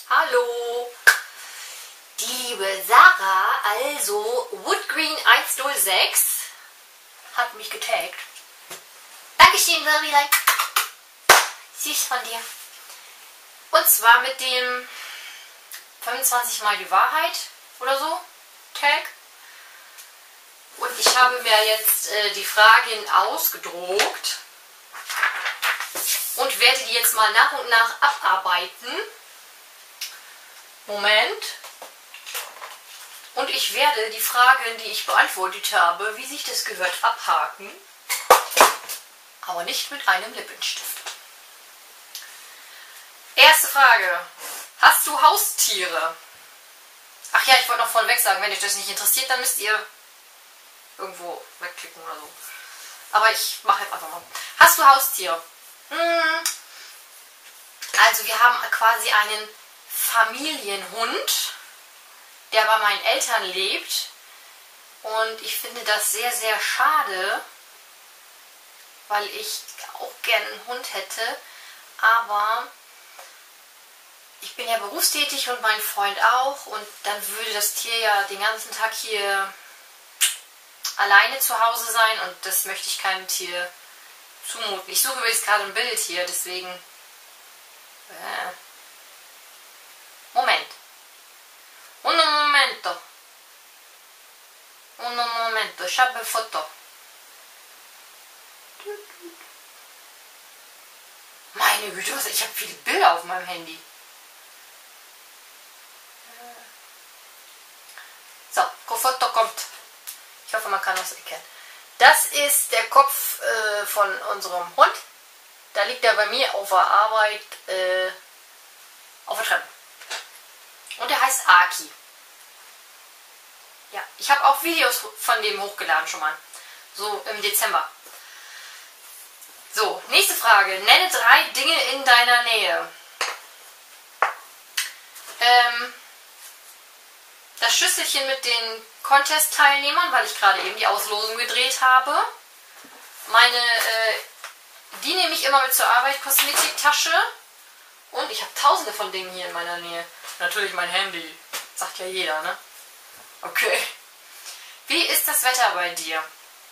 Hallo! Die liebe Sarah, also Woodgreen 106, hat mich getaggt. Dankeschön, Sarah. Süß von dir. Und zwar mit dem 25 Mal die Wahrheit oder so Tag. Und ich habe mir jetzt die Fragen ausgedruckt und werde die jetzt mal nach und nach abarbeiten. Moment. Und ich werde die Fragen, die ich beantwortet habe, wie sich das gehört, abhaken. Aber nicht mit einem Lippenstift. Erste Frage. Hast du Haustiere? Ach ja, ich wollte noch vorneweg sagen, wenn euch das nicht interessiert, dann müsst ihr irgendwo wegklicken oder so. Aber ich mache jetzt einfach mal. Hast du Haustiere? Also wir haben quasi einen Familienhund, der bei meinen Eltern lebt. Und ich finde das sehr, sehr schade, weil ich auch gerne einen Hund hätte. Aber ich bin ja berufstätig und mein Freund auch. Und dann würde das Tier ja den ganzen Tag hier alleine zu Hause sein. Und das möchte ich keinem Tier zumuten. Ich suche übrigens gerade ein Bild hier, deswegen... Moment. Un momento. Ich habe ein Foto. Meine Güte, ich habe viele Bilder auf meinem Handy. So, Foto kommt. Ich hoffe, man kann das erkennen. Das ist der Kopf von unserem Hund. Da liegt er bei mir auf der Arbeit auf der Treppe. Und der heißt Aki. Ja, ich habe auch Videos von dem hochgeladen schon mal. So im Dezember. So, nächste Frage. Nenne 3 Dinge in deiner Nähe. Das Schüsselchen mit den Contest-Teilnehmern, weil ich gerade eben die Auslosung gedreht habe. Die nehme ich immer mit zur Arbeit, Kosmetiktasche. Und ich habe tausende von Dingen hier in meiner Nähe. Natürlich mein Handy. Sagt ja jeder, ne? Okay. Wie ist das Wetter bei dir?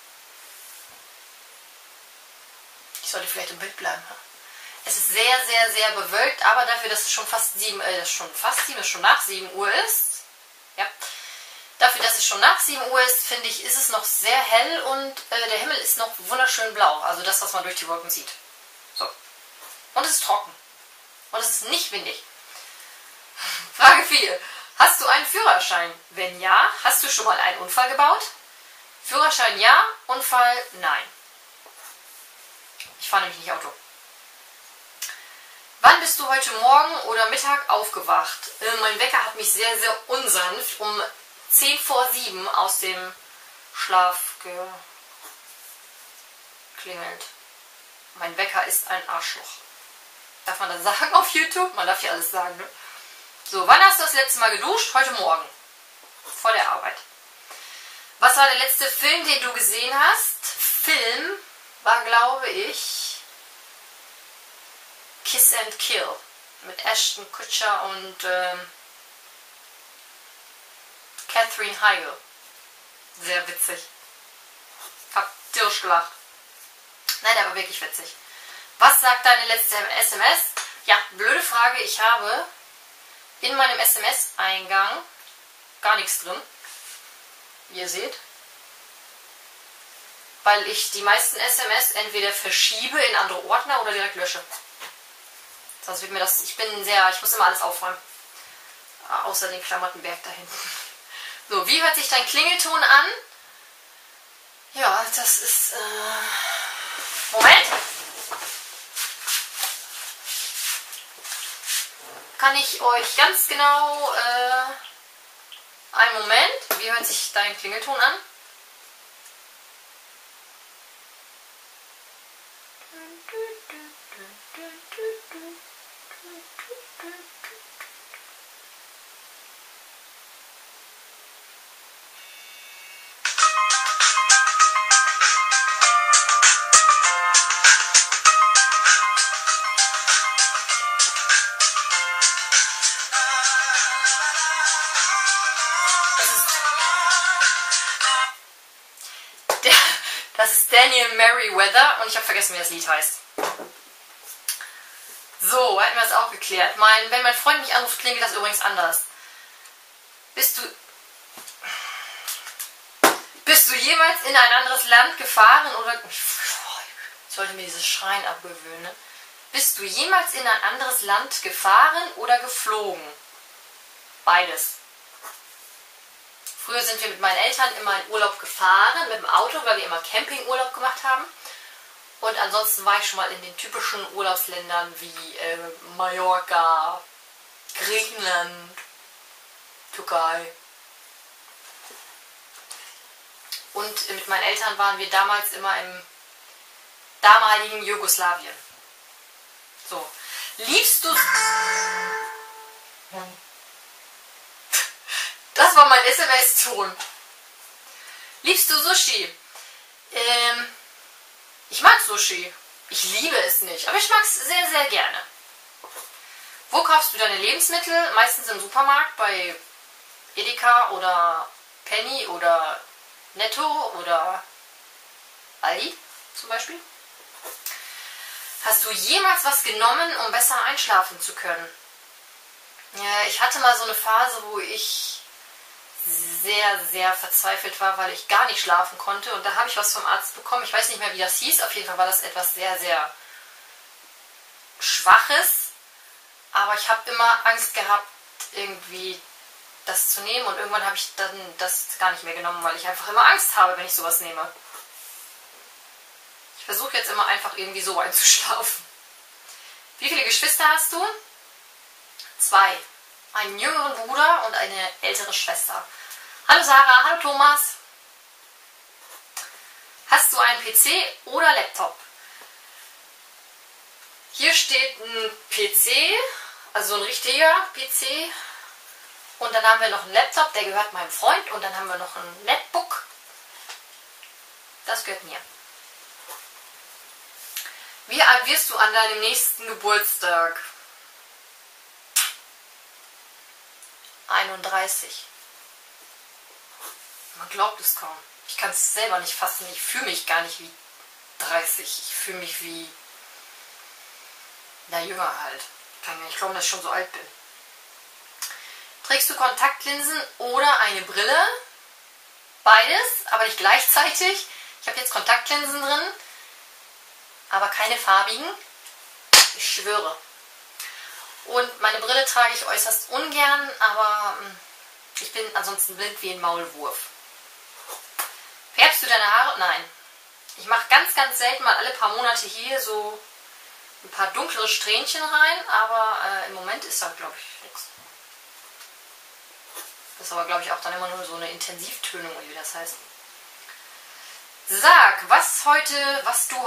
Ich sollte vielleicht im Bild bleiben. Es ist sehr, sehr, sehr bewölkt, aber dafür, dass es schon schon nach 7 Uhr ist. Ja. Dafür, dass es schon nach 7 Uhr ist, finde ich, ist es noch sehr hell und der Himmel ist noch wunderschön blau. Also das, was man durch die Wolken sieht. So. Und es ist trocken. Und es ist nicht windig. Frage 4. Hast du einen Führerschein? Wenn ja, hast du schon mal einen Unfall gebaut? Führerschein ja, Unfall nein. Ich fahre nämlich nicht Auto. Wann bist du heute Morgen oder Mittag aufgewacht? Mein Wecker hat mich sehr, sehr unsanft um 10 vor 7 aus dem Schlaf geklingelt. Mein Wecker ist ein Arschloch. Darf man das sagen auf YouTube? Man darf ja alles sagen, ne? So, wann hast du das letzte Mal geduscht? Heute Morgen. Vor der Arbeit. Was war der letzte Film, den du gesehen hast? Film war, glaube ich, Kiss and Kill. Mit Ashton Kutcher und Catherine Heigl. Sehr witzig. Hab tierisch gelacht. Nein, der war wirklich witzig. Was sagt deine letzte SMS? Ja, blöde Frage. Ich habe in meinem SMS-Eingang gar nichts drin. Wie ihr seht. Weil ich die meisten SMS entweder verschiebe in andere Ordner oder direkt lösche. Sonst wird mir das... Ich muss immer alles aufräumen. Außer den Klamottenberg da hinten. So, wie hört sich dein Klingelton an? Ja, das ist... Moment! Kann ich euch ganz genau... einen Moment. Wie hört sich dein Klingelton an? Daniel Merriweather und ich habe vergessen, wie das Lied heißt. So, hätten wir das auch geklärt. Wenn mein Freund mich anruft, klingt das übrigens anders. Bist du jemals in ein anderes Land gefahren oder... Ich sollte mir dieses Schreien abgewöhnen. Bist du jemals in ein anderes Land gefahren oder geflogen? Beides. Früher sind wir mit meinen Eltern immer in Urlaub gefahren, mit dem Auto, weil wir immer Campingurlaub gemacht haben. Und ansonsten war ich schon mal in den typischen Urlaubsländern wie Mallorca, Griechenland, Türkei. Und mit meinen Eltern waren wir damals immer im damaligen Jugoslawien. So. Liebst du... Das war mein SMS-Ton. Liebst du Sushi? Ich mag Sushi. Ich liebe es nicht, aber ich mag es sehr, sehr gerne. Wo kaufst du deine Lebensmittel? Meistens im Supermarkt, bei Edeka oder Penny oder Netto oder Aldi zum Beispiel. Hast du jemals was genommen, um besser einschlafen zu können? Ja, ich hatte mal so eine Phase, wo ich sehr, sehr verzweifelt war, weil ich gar nicht schlafen konnte. Und da habe ich was vom Arzt bekommen. Ich weiß nicht mehr, wie das hieß. Auf jeden Fall war das etwas sehr, sehr Schwaches. Aber ich habe immer Angst gehabt, irgendwie das zu nehmen. Und irgendwann habe ich dann das gar nicht mehr genommen, weil ich einfach immer Angst habe, wenn ich sowas nehme. Ich versuche jetzt immer einfach irgendwie so einzuschlafen. Wie viele Geschwister hast du? 2. Einen jüngeren Bruder und eine ältere Schwester. Hallo Sarah, hallo Thomas. Hast du einen PC oder Laptop? Hier steht ein PC, also ein richtiger PC. Und dann haben wir noch einen Laptop, der gehört meinem Freund. Und dann haben wir noch ein Netbook. Das gehört mir. Wie alt wirst du an deinem nächsten Geburtstag? 31. Man glaubt es kaum. Ich kann es selber nicht fassen. Ich fühle mich gar nicht wie 30. Ich fühle mich wie... Na, jünger halt. Kann mir nicht glauben, dass ich schon so alt bin. Trägst du Kontaktlinsen oder eine Brille? Beides, aber nicht gleichzeitig. Ich habe jetzt Kontaktlinsen drin, aber keine farbigen. Ich schwöre. Und meine Brille trage ich äußerst ungern, aber ich bin ansonsten blind wie ein Maulwurf. Färbst du deine Haare? Nein. Ich mache ganz, ganz selten mal alle paar Monate hier so ein paar dunklere Strähnchen rein, aber im Moment ist da, glaube ich, nichts. Das ist aber, glaube ich, auch dann immer nur so eine Intensivtönung, wie das heißt. Sag, was du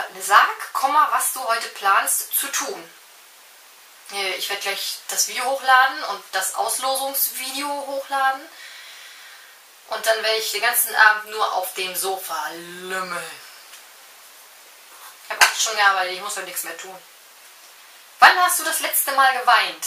heute planst zu tun. Ich werde gleich das Video hochladen und das Auslosungsvideo hochladen. Und dann werde ich den ganzen Abend nur auf dem Sofa lümmeln. Ich habe auch schon gearbeitet, ich muss heute nichts mehr tun. Wann hast du das letzte Mal geweint?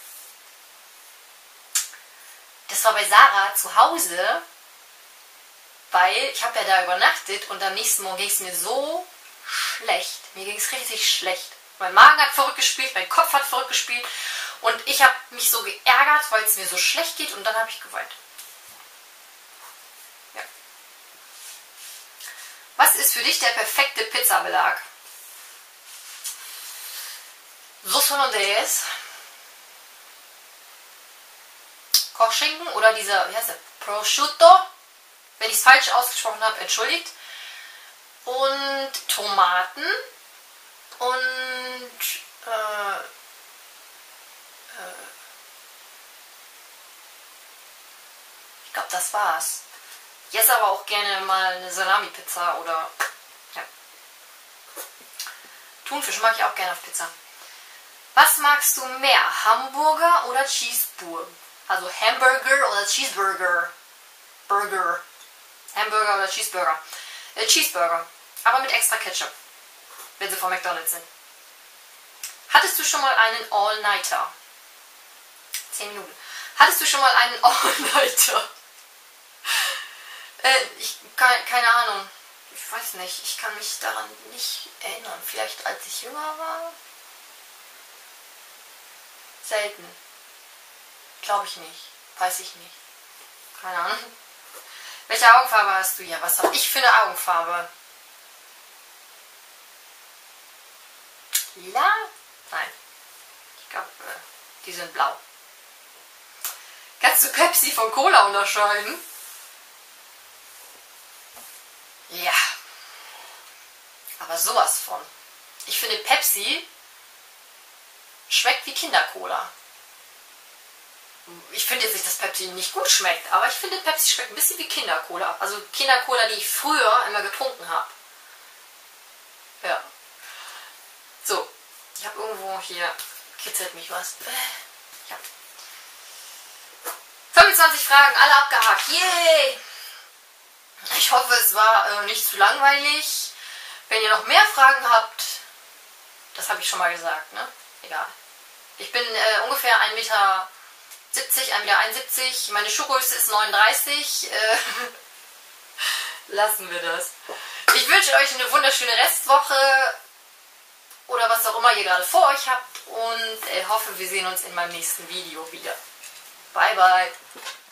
Das war bei Sarah zu Hause, weil ich habe ja da übernachtet und am nächsten Morgen ging es mir so schlecht. Mir ging es richtig schlecht. Mein Magen hat verrückt gespielt, mein Kopf hat verrückt gespielt und ich habe mich so geärgert, weil es mir so schlecht geht und dann habe ich geweint. Ja. Was ist für dich der perfekte Pizzabelag? Sauce Hollandaise, Kochschinken oder dieser, wie heißt der, Prosciutto, wenn ich es falsch ausgesprochen habe, entschuldigt, und Tomaten und ich glaube, das war's. Jetzt aber auch gerne mal eine Salami-Pizza oder ja. Thunfisch mag ich auch gerne auf Pizza. Was magst du mehr, Hamburger oder Cheeseburger? Also Hamburger oder Cheeseburger? Burger. Hamburger oder Cheeseburger? Cheeseburger. Aber mit extra Ketchup. Wenn sie von McDonald's sind. Hattest du schon mal einen All-Nighter? 10 Minuten. Hattest du schon mal einen All-Nighter? Keine Ahnung. Ich weiß nicht, ich kann mich daran nicht erinnern. Vielleicht als ich jünger war? Selten. Glaube ich nicht. Weiß ich nicht. Keine Ahnung. Welche Augenfarbe hast du? Ja, was habe ich für eine Augenfarbe? Lila? Nein. Ich glaube, die sind blau. Kannst du Pepsi von Cola unterscheiden? Ja. Aber sowas von. Ich finde, Pepsi schmeckt wie Kindercola. Ich finde jetzt nicht, dass Pepsi nicht gut schmeckt, aber ich finde, Pepsi schmeckt ein bisschen wie Kindercola. Also Kindercola, die ich früher immer getrunken habe. Ja. So. Ich habe irgendwo hier, kitzelt mich was. Ja. 25 Fragen, alle abgehakt. Yay! Ich hoffe, es war nicht zu langweilig. Wenn ihr noch mehr Fragen habt, das habe ich schon mal gesagt, ne? Egal. Ich bin ungefähr 1,70 Meter, 1,71 Meter. Meine Schuhgröße ist 39. Lassen wir das. Ich wünsche euch eine wunderschöne Restwoche oder was auch immer ihr gerade vor euch habt und hoffe, wir sehen uns in meinem nächsten Video wieder. Bye, bye.